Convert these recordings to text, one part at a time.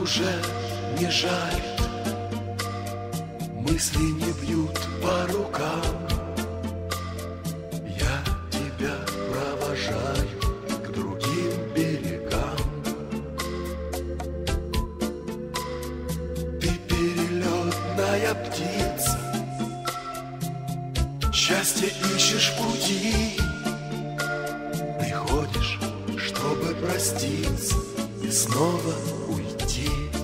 уже не жалит, мысли не бьют по рукам. Я тебя провожаю к другим берегам. Ты перелетная птица, счастье ищешь в пути. Приходишь, чтобы проститься и снова уйти.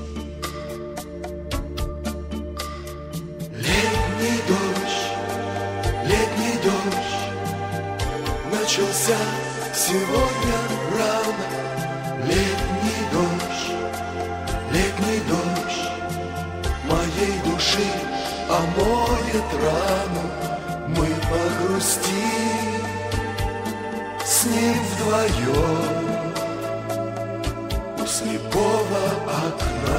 Летний дождь начался сегодня рано. Летний дождь моей души омоет рану. Мы погрустим с ним вдвоем у слепого окна.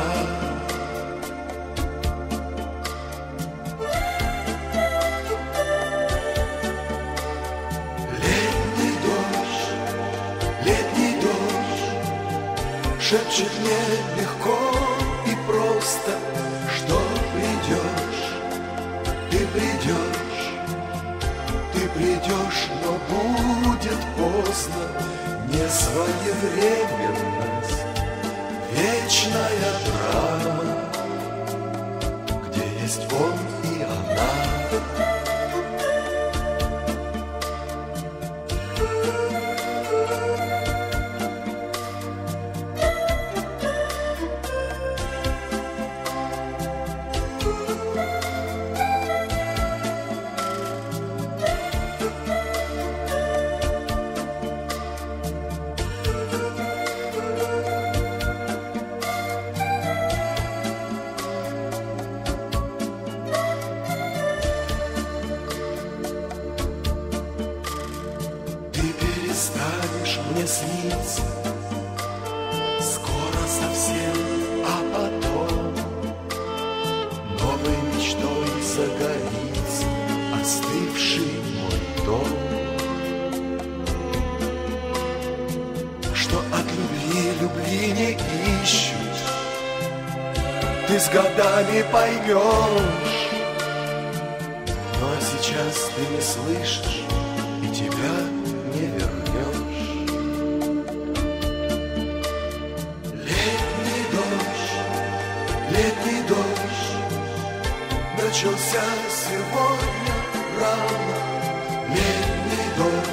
Шепчет мне легко и просто, что придешь, ты придешь, но будет поздно. Несвоевременность, вечная драма, где есть он и она. Станешь мне сниться скоро совсем, а потом новой мечтой загорится остывший мой дом. Что от любви не ищут, ты с годами поймешь. Ну а сейчас ты не слышишь, и тебя не вернешь. Летний дождь начался сегодня рано. Летний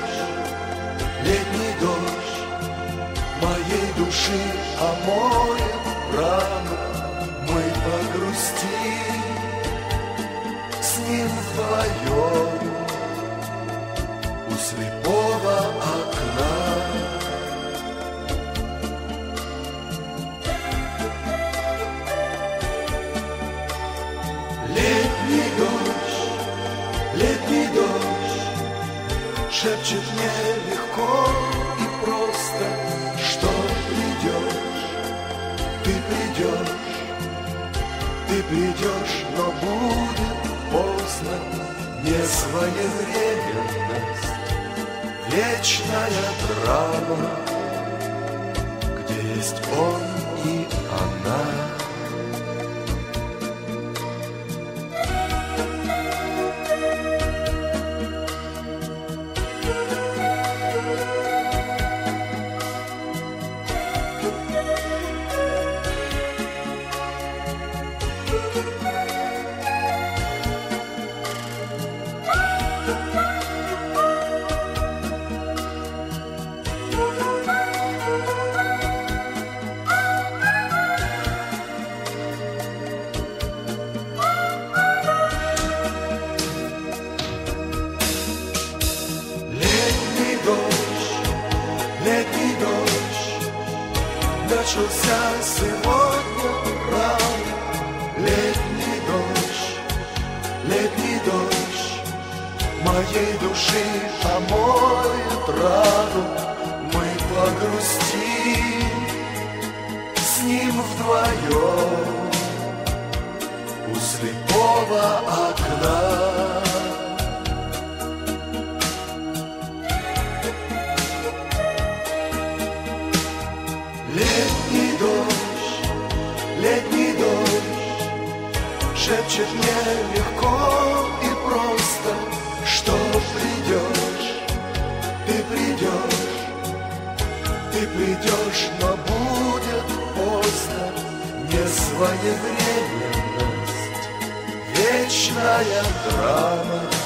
дождь моей души омоет рану. Мы погрустим с ним вдвоем у слепого окна. Летний дождь шепчет мне легко и просто, что ты придешь, но будет поздно. Несвоевременность, вечная драма, где есть он и она. Летний дождь начался сегодня рано. Летний дождь моей души омоет рану. Мы погрустим с ним вдвоем у слепого окна. придешь, но будет поздно. Несвоевременность, вечная драма.